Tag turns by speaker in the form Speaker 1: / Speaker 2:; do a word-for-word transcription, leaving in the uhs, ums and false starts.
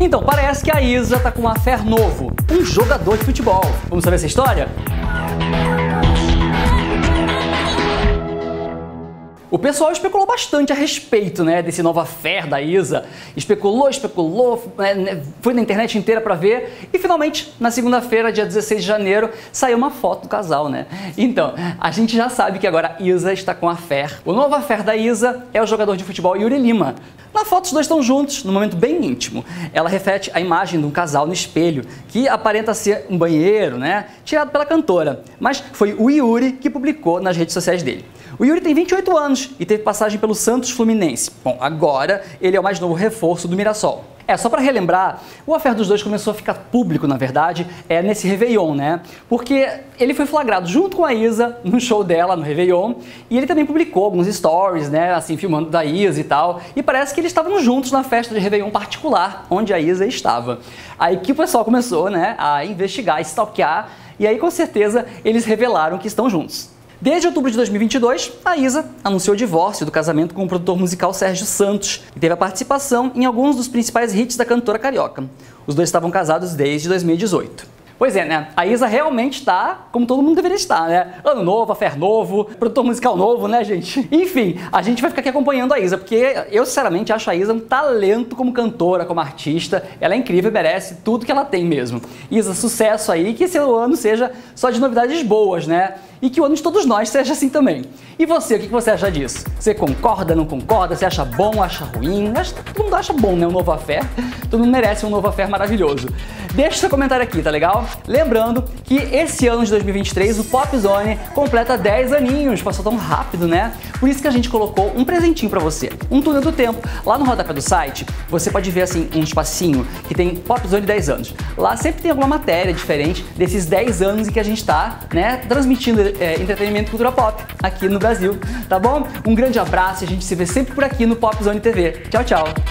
Speaker 1: Então, parece que a Isa tá com um affair novo, um jogador de futebol. Vamos saber essa história? O pessoal especulou bastante a respeito, né, desse novo affair da Isa. Especulou, especulou, né, foi na internet inteira pra ver e finalmente, na segunda-feira, dia dezesseis de janeiro, saiu uma foto do casal, né? Então, a gente já sabe que agora a Isa está com affair. O novo affair da Isa é o jogador de futebol Yuri Lima. Na foto os dois estão juntos, num momento bem íntimo. Ela reflete a imagem de um casal no espelho, que aparenta ser um banheiro, né, tirado pela cantora. Mas foi o Yuri que publicou nas redes sociais dele. O Yuri tem vinte e oito anos e teve passagem pelo Santos Fluminense. Bom, agora ele é o mais novo reforço do Mirassol. É, só para relembrar, o affair dos dois começou a ficar público, na verdade, é nesse Réveillon, né? Porque ele foi flagrado junto com a Isa no show dela, no Réveillon, e ele também publicou alguns stories, né, assim, filmando da Isa e tal, e parece que eles estavam juntos na festa de Réveillon particular, onde a Isa estava. Aí que o pessoal começou, né, a investigar, a stalkear, e aí com certeza eles revelaram que estão juntos. Desde outubro de dois mil e vinte e dois, a Isa anunciou o divórcio do casamento com o produtor musical Sérgio Santos e teve a participação em alguns dos principais hits da cantora carioca. Os dois estavam casados desde dois mil e dezoito. Pois é, né? A Isa realmente está como todo mundo deveria estar, né? Ano novo, affair novo, produtor musical novo, né, gente? Enfim, a gente vai ficar aqui acompanhando a Isa, porque eu, sinceramente, acho a Isa um talento como cantora, como artista. Ela é incrível e merece tudo que ela tem mesmo. Isa, sucesso aí, que esse ano seja só de novidades boas, né? E que o ano de todos nós seja assim também. E você, o que você acha disso? Você concorda, não concorda? Você acha bom, acha ruim? Acho que todo mundo acha bom, né? Um novo affair. Todo mundo merece um novo affair maravilhoso. Deixa seu comentário aqui, tá legal? Lembrando que esse ano de dois mil e vinte e três o Pop Zone completa dez aninhos. Passou tão rápido, né? Por isso que a gente colocou um presentinho pra você. Um túnel do tempo. Lá no rodapé do site, você pode ver assim um espacinho que tem Pop Zone dez anos. Lá sempre tem alguma matéria diferente desses dez anos em que a gente tá, né, transmitindo É, entretenimento e cultura pop aqui no Brasil, tá bom? Um grande abraço e a gente se vê sempre por aqui no Pop Zone T V. Tchau, tchau!